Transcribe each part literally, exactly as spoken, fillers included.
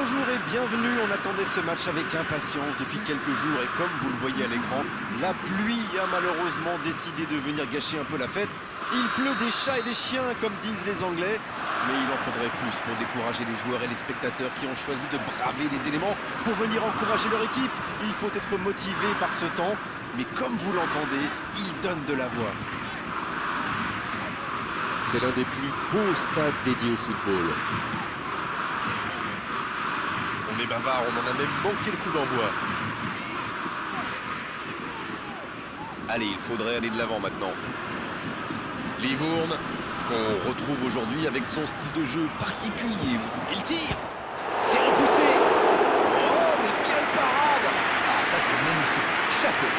Bonjour et bienvenue, on attendait ce match avec impatience depuis quelques jours et comme vous le voyez à l'écran, la pluie a malheureusement décidé de venir gâcher un peu la fête. Il pleut des chats et des chiens comme disent les Anglais, mais il en faudrait plus pour décourager les joueurs et les spectateurs qui ont choisi de braver les éléments pour venir encourager leur équipe. Il faut être motivé par ce temps, mais comme vous l'entendez, il donne de la voix. C'est l'un des plus beaux stades dédiés au football. On est bavard, on en a même manqué le coup d'envoi. Allez, il faudrait aller de l'avant maintenant. Livourne, qu'on retrouve aujourd'hui avec son style de jeu particulier. Il tire. C'est repoussé. Oh, mais quelle parade! Ah, ça c'est magnifique. Chapeau.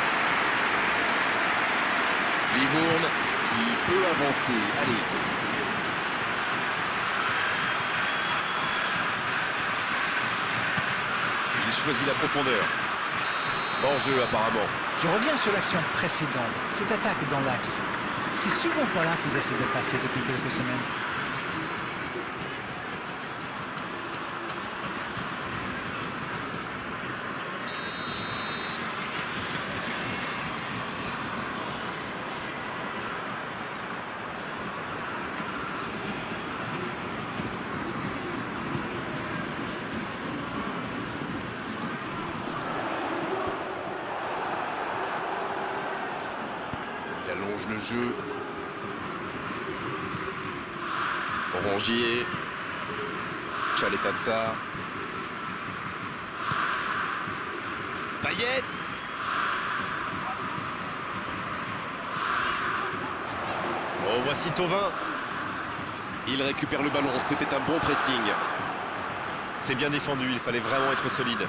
Livourne, Qui peut avancer. Allez. il choisit la profondeur. Hors-jeu apparemment. Je reviens sur l'action précédente, cette attaque dans l'axe. C'est souvent pas là qu'ils essaient de passer depuis quelques semaines. Il allonge le jeu. Rongier. Tchaletadza. Payet. Oh, voici Thauvin. Il récupère le ballon, c'était un bon pressing. C'est bien défendu, il fallait vraiment être solide.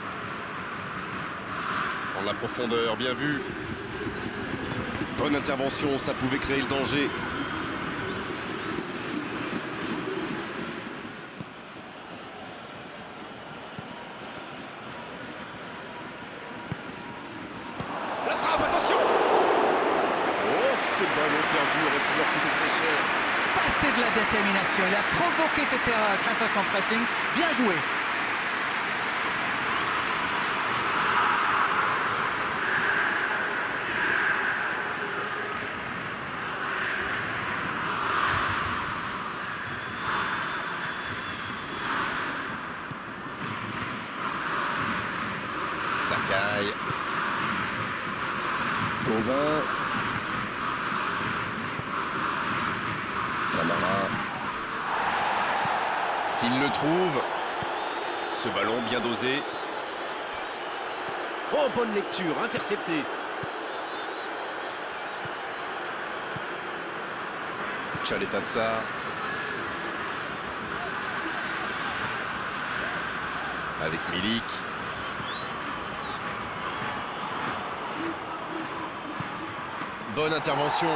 En la profondeur, bien vu. Bonne intervention, ça pouvait créer le danger. La frappe, attention! Oh, ce ballon perdu aurait pu leur coûter très cher. Ça c'est de la détermination. Il a provoqué cette erreur grâce à son pressing. Bien joué. Sakai. Thauvin. Camara. S'il le trouve, ce ballon bien dosé. Oh, bonne lecture, intercepté. Tchaletadza. Avec Milik. Bonne intervention.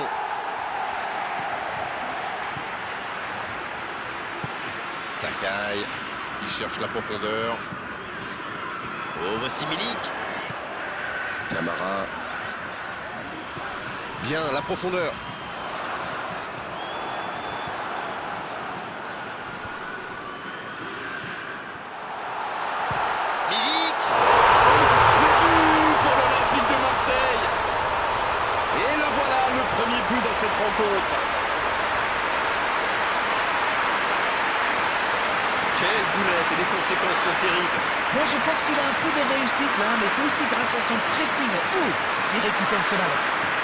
Sakai qui cherche la profondeur. Oh, voici Milik. Camara. Bien, la profondeur. Milik. Le but pour l'Olympique de Marseille. Et le voilà, le premier but dans cette rencontre. Quelle boulette et les conséquences sont terribles. Moi je pense qu'il a un peu de réussite là, mais c'est aussi grâce à son pressing. Ouh, il récupère ce ballon.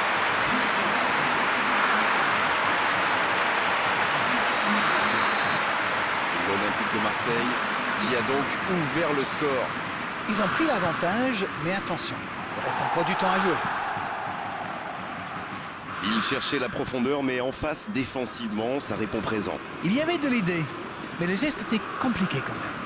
L'Olympique de Marseille qui a donc ouvert le score. Ils ont pris l'avantage, mais attention, il reste encore du temps à jouer. Il cherchait la profondeur, mais en face, défensivement, ça répond présent. Il y avait de l'idée, mais le geste était compliqué quand même.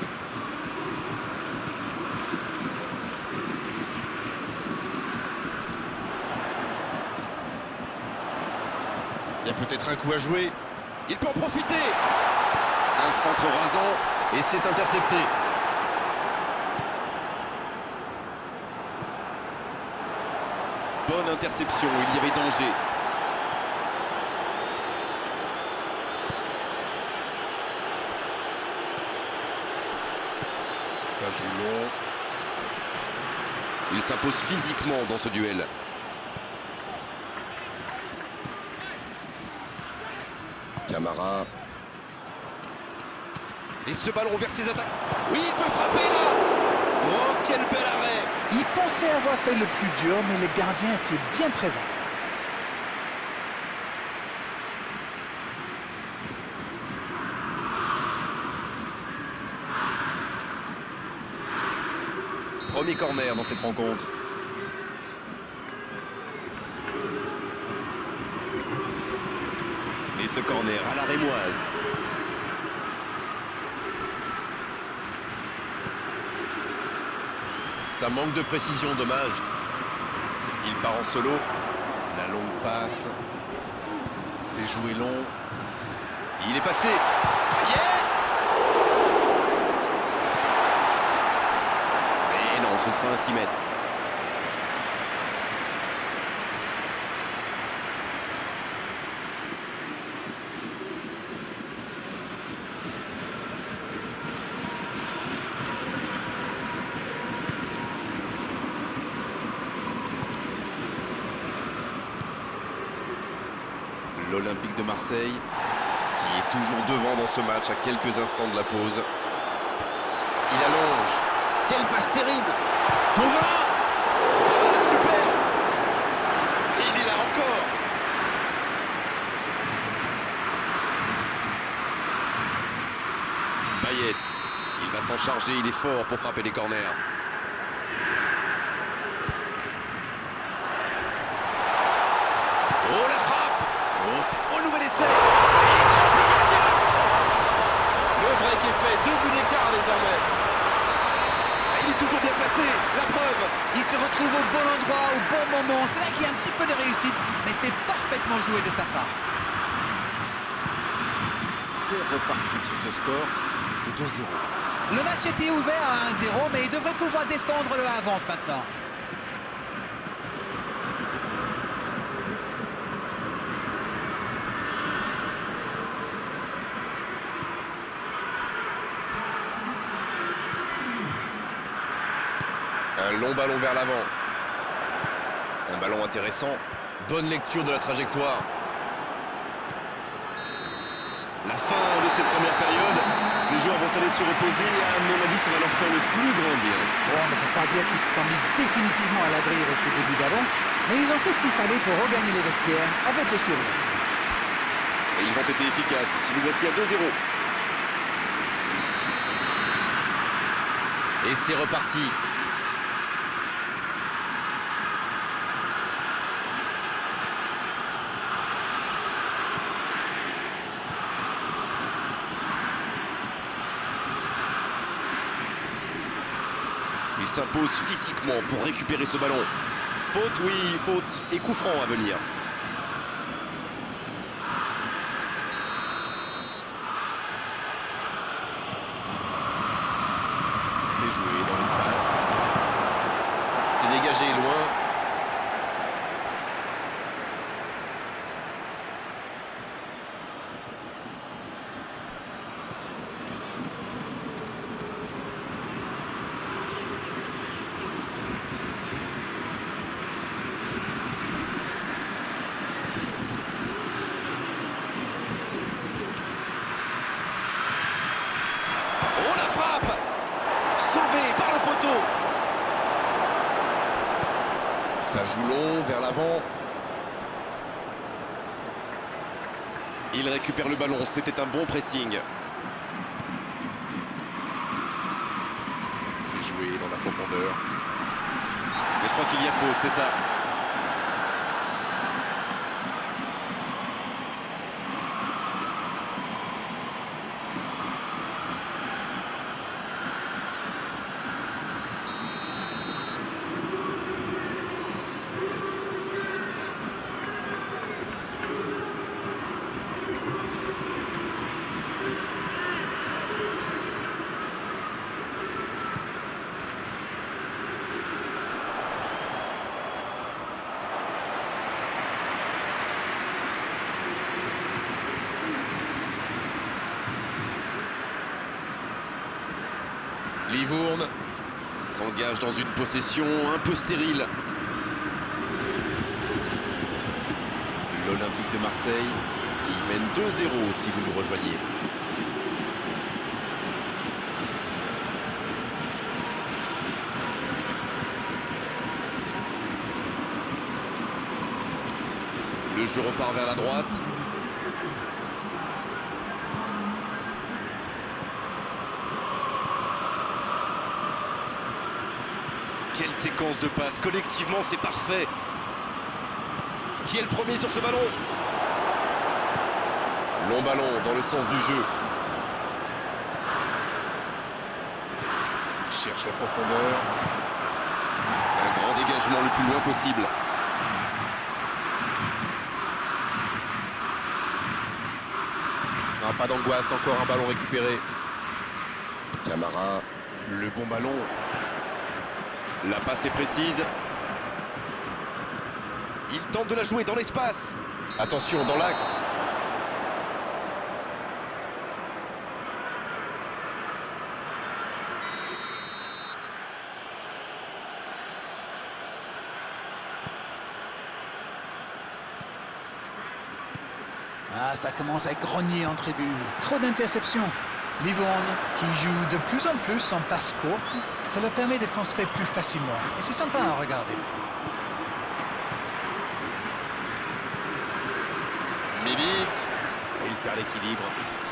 Il y a peut-être un coup à jouer. Il peut en profiter. Un centre rasant et c'est intercepté. Bonne interception, il y avait danger. joue long. Il s'impose physiquement dans ce duel. Camara. Et ce ballon vers ses attaques. Oui, il peut frapper là. Oh, quel bel arrêt. Il pensait avoir fait le plus dur, mais le gardien était bien présent. Premier corner dans cette rencontre. Et ce corner à la rémoise. Ça manque de précision, dommage. Il part en solo. La longue passe. C'est joué long. Il est passé. Et non, ce sera un six mètres. L'Olympique de Marseille qui est toujours devant dans ce match à quelques instants de la pause. Il allonge. Quelle passe terrible. Thauvin. Ah, super. Et il est là encore. Payet, il va s'en charger, il est fort pour frapper les corners. Oh, la frappe. Oh, c'est oh, nouvel essai. Le break est fait, deux buts d'écart désormais. Il est toujours bien placé, la preuve. Il se retrouve au bon endroit, au bon moment. C'est là qu'il y a un petit peu de réussite, mais c'est parfaitement joué de sa part. C'est reparti sur ce score de deux zéro. Le match était ouvert à un zéro, mais il devrait pouvoir défendre le avance maintenant. Un long ballon vers l'avant. Un ballon intéressant. Bonne lecture de la trajectoire. La fin de cette première période, les joueurs vont aller se reposer et à mon avis ça va leur faire le plus grand bien. Bon, on ne peut pas dire qu'ils se sont mis définitivement à l'abri avec ce début d'avance, mais ils ont fait ce qu'il fallait pour regagner les vestiaires avec le sourire. Et ils ont été efficaces. Nous voici à deux zéro. Et c'est reparti. Il s'impose physiquement pour récupérer ce ballon. Faute, oui, faute. Et coup franc à venir. C'est joué dans l'espace. C'est dégagé loin. Oh, la frappe. Sauvé par le poteau. Ça joue long vers l'avant. Il récupère le ballon, c'était un bon pressing. C'est joué dans la profondeur. Mais je crois qu'il y a faute, c'est ça. Livourne s'engage dans une possession un peu stérile. L'Olympique de Marseille qui mène deux zéro si vous nous rejoignez. Le jeu repart vers la droite. Quelle séquence de passes, collectivement c'est parfait. Qui est le premier sur ce ballon? Long ballon dans le sens du jeu. Il cherche la profondeur. Un grand dégagement le plus loin possible. Non, pas d'angoisse, encore un ballon récupéré. Camara. Le bon ballon. La passe est précise. Il tente de la jouer dans l'espace. Attention, dans l'axe. Ah, ça commence à grogner en tribune. Trop d'interceptions. Livourne, qui joue de plus en plus en passe courte, ça leur permet de construire plus facilement. Et c'est sympa à regarder. Milik. Il perd l'équilibre.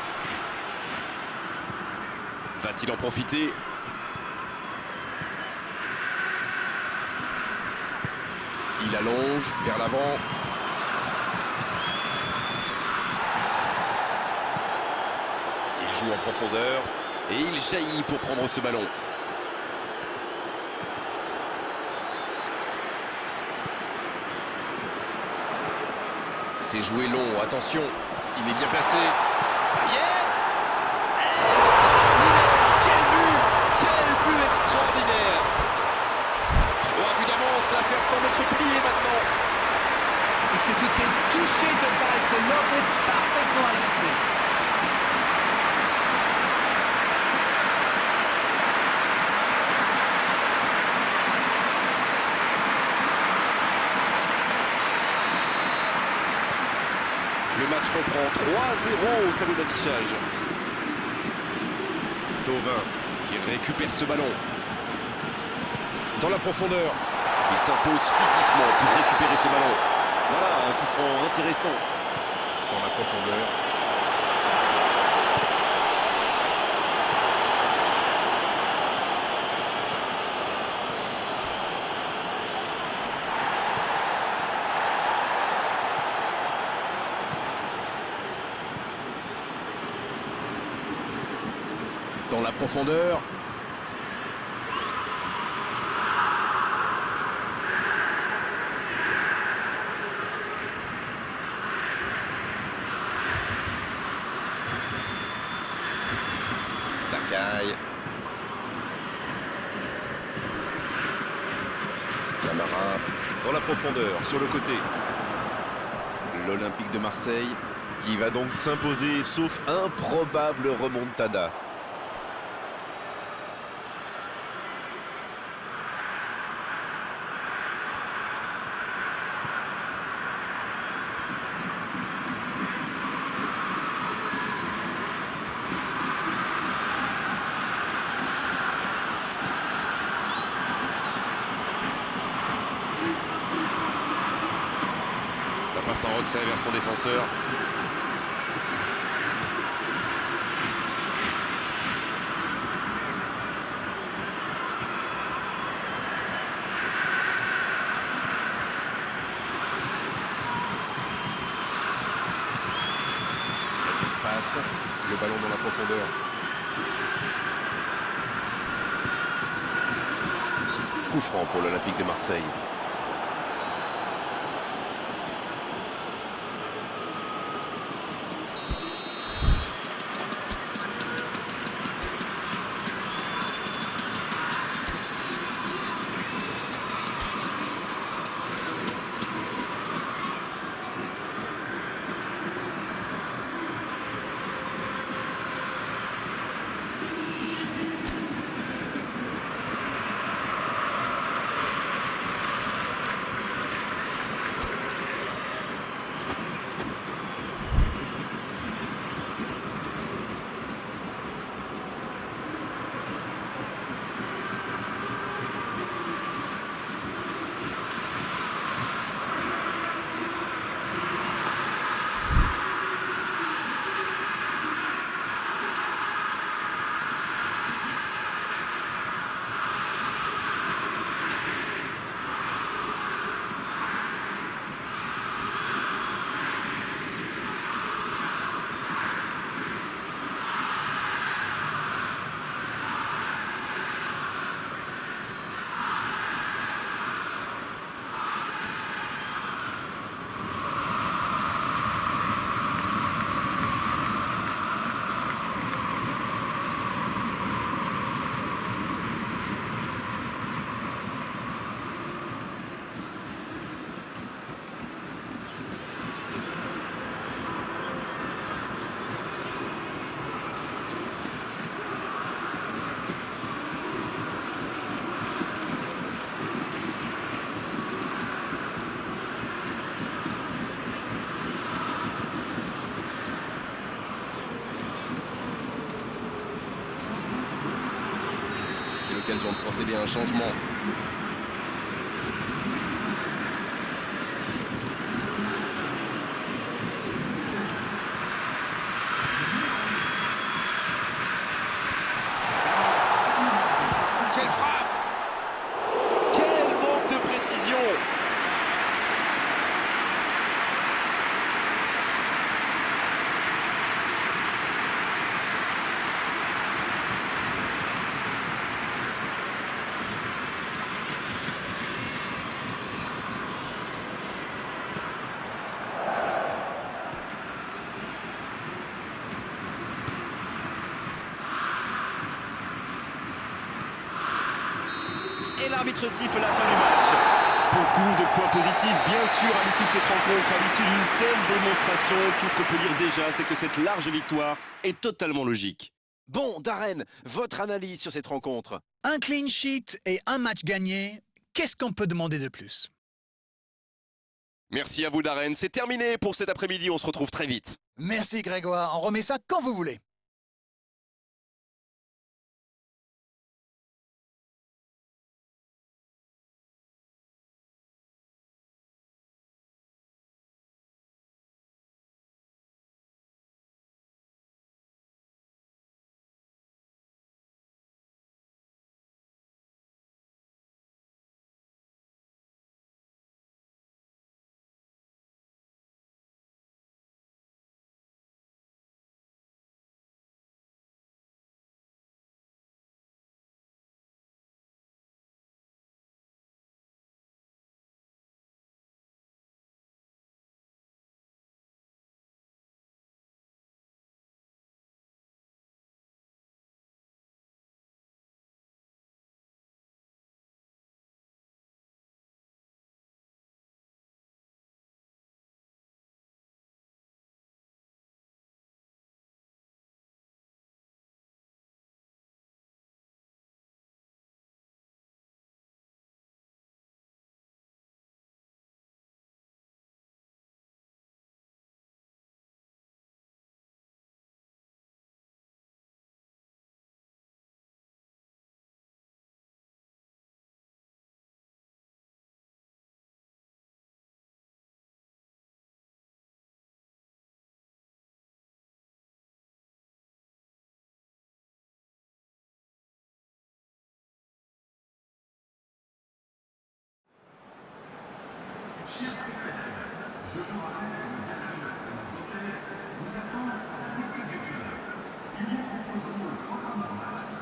Va-t-il en profiter? Il allonge vers l'avant. Il joue en profondeur et il jaillit pour prendre ce ballon. C'est joué long, attention, il est bien placé. Payet! Extraordinaire! Quel but! Quel but extraordinaire! Trois buts d'avance, l'affaire semble être pliée maintenant. Et surtout quel toucher de balle, ce lob est parfaitement ajusté. Le match reprend trois zéro au tableau d'affichage. Thauvin qui récupère ce ballon. Dans la profondeur. Il s'impose physiquement pour récupérer ce ballon. Voilà, un coup franc intéressant. Dans la profondeur. Dans la profondeur. Sakai. Camara. Dans la profondeur, sur le côté. L'Olympique de Marseille qui va donc s'imposer, sauf improbable remontada. La passe en retrait vers son défenseur. Passe, le ballon dans la profondeur. Coup franc pour l'Olympique de Marseille. l'occasion de procéder à un changement. Quelle frappe! Quel manque de précision! Et l'arbitre siffle la fin du match. Beaucoup de points positifs, bien sûr, à l'issue de cette rencontre, à l'issue d'une telle démonstration. Tout ce qu'on peut dire déjà, c'est que cette large victoire est totalement logique. Bon, Darren, votre analyse sur cette rencontre? Un clean sheet et un match gagné, qu'est-ce qu'on peut demander de plus? Merci à vous, Darren. C'est terminé pour cet après-midi. On se retrouve très vite. Merci Grégoire, on remet ça quand vous voulez. Je vous rappelle que nos attaquants et nos hôtesses nous attendent à la boutique du club. Ils nous proposeront le programme de match